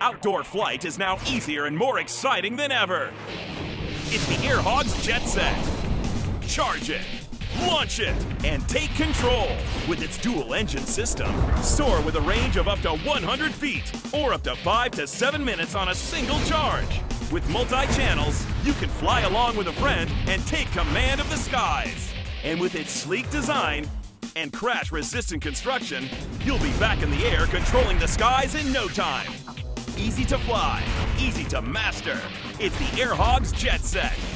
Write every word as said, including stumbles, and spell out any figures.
Outdoor flight is now easier and more exciting than ever. It's the Airhogs Jet Set. Charge it, launch it, and take control. With its dual-engine system, soar with a range of up to one hundred feet or up to five to seven minutes on a single charge. With multi-channels, you can fly along with a friend and take command of the skies. And with its sleek design and crash-resistant construction, you'll be back in the air controlling the skies in no time. Easy to fly, easy to master. It's the Airhogs Jet Set.